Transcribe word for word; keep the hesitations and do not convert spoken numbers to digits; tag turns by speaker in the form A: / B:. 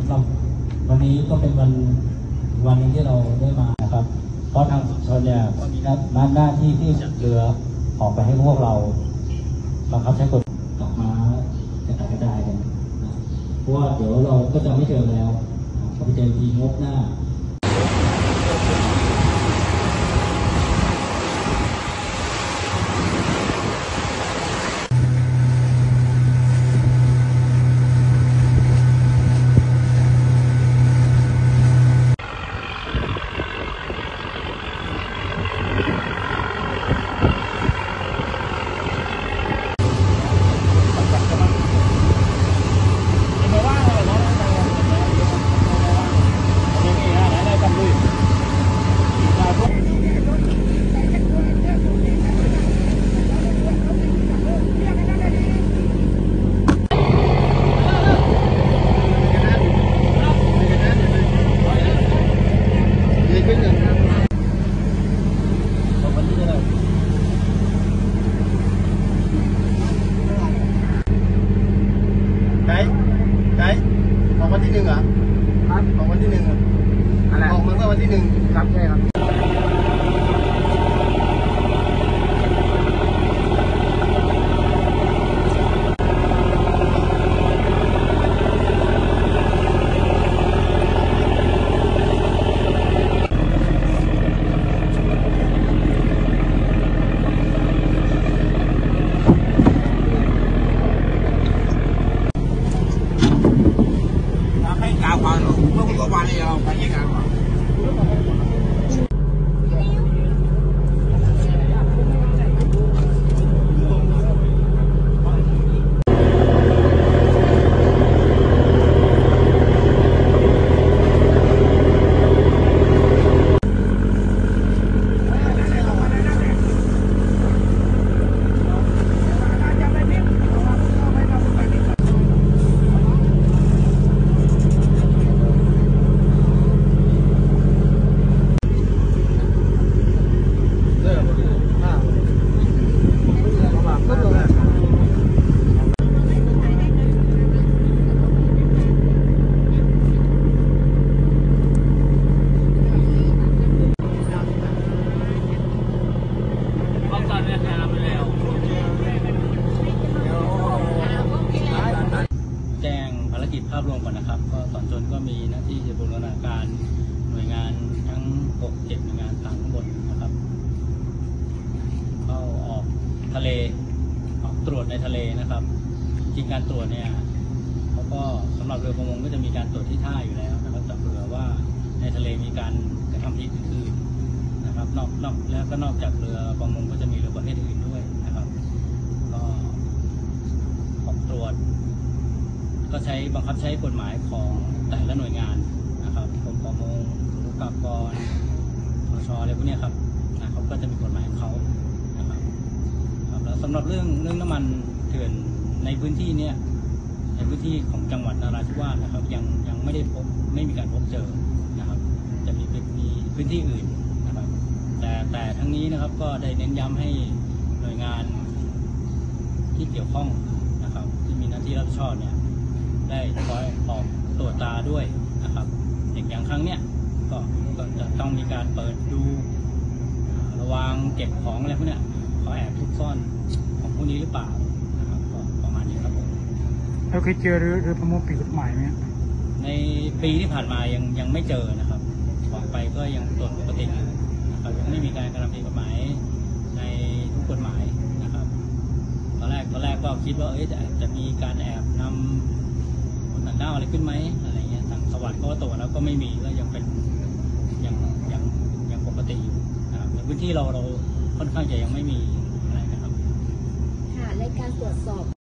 A: สำหรับวันนี้ก็เป็นวันวันนึงที่เราได้มานะครับเพราะทางชุมชนเนี่ยก็มีหน้าที่ที่จะเรือออกไปให้พวกเราบังคับใช้กฎออกมากระจายกระจายกันเพราะว่าเดี๋ยวเราก็จะไม่เจอแล้วก็ไปเจอทีงบหน้า
B: ไกด์ไกด์ออกวันที่หนึ่งเหรอครับออกวันที่หนึ่งอะไรออกมาเมื่อวันที่หนึ่งครับใช่ครับวันนี้เราไปยังไงวะ
A: ภาพรวมก่อนนะครับก็สอนจนก็มีหน้าที่จะบูรณาการหน่วยงานทั้งหกเจ็ดหน่วยงานทางข้างบนนะครับเข้าออกทะเลออกตรวจในทะเลนะครับจริงการตรวจเนี่ยเขาก็สำหรับเรือประมงก็จะมีการตรวจที่ท่าอยู่แล้วนะครับจับเรือว่าในทะเลมีการกระทำผิดอื่นนะครับนอกนอกแล้วก็นอกจากเรือประมงก็จะมีเรือประเภทอื่นด้วยนะครับก็ออกตรวจก็ใช้บังคับใช้กฎหมายของแต่ละหน่วยงานนะครับกรมประมงลูกกากรทชอะไรพวกนี้ครับนะเขาก็จะมีกฎหมายของเขานะครับแล้วสำหรับเรื่องเรื่องน้ำมันเถื่อนในพื้นที่เนี้ยในพื้นที่ของจังหวัดนราธิวาสนะครับยังยังไม่ได้พบไม่มีการพบเจอนะครับจะมีมีพื้นที่อื่นนะครับแต่แต่ทั้งนี้นะครับก็ได้เน้นย้ำให้หน่วยงานที่เกี่ยวข้องนะครับที่มีหน้าที่รับผิดชอบเนี่ยได้คอยออกตรวจตาด้วยนะครับอย่างครั้งเนี้ยก็จะต้องมีการเปิดดูระวังเก็บของอะไรพวกเนี้ยเขาแอบทุกซ่อนของพวกนี้หรือเปล่านะครับก็ประมาณนี้ครับผม
C: เราเคยเจอเรือเรือประมงผิดกฎหมายไหม
A: ในปีที่ผ่านมายังยังไม่เจอนะครับออกไปก็ยังตรวจปกตินะครับยังไม่มีการกระทำผิดกฎหมายในทุกกฎหมายนะครับตอนแรกตอนแรกก็คิดว่าเอ้ยจะจะมีการแอบนำต่างด้าวอะไรขึ้นไหมอะไรเงี้ยทางสวัสดิ์ก็ตรวจแล้วก็ไม่มีก็ยังเป็นยังยังยังปกติอยู่นะครับในพื้นที่เราเราค่อนข้างจะยังไม่มีอะไรนะครับ
D: ค่ะในการตรวจสอบ